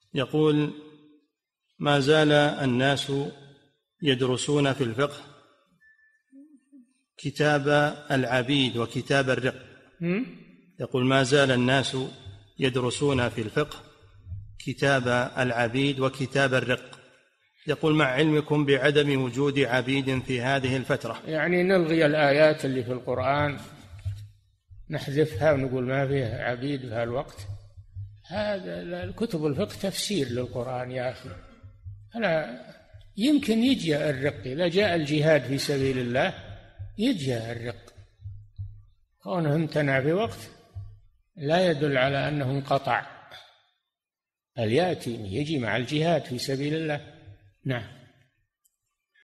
يقول: ما زال الناس يدرسون في الفقه كتاب العبيد وكتاب الرق. يقول: ما زال الناس يدرسون في الفقه كتاب العبيد وكتاب الرق. يقول: مع علمكم بعدم وجود عبيد في هذه الفترة. يعني نلغي الآيات اللي في القرآن، نحذفها ونقول ما فيها عبيد في هالوقت. هذا كتب الفقه تفسير للقرآن يا أخي. أنا يمكن يجي الرق إذا جاء الجهاد في سبيل الله، يجي الرق. كونه امتنع في وقت لا يدل على أنه انقطع، بل يأتي يجي مع الجهاد في سبيل الله. نعم.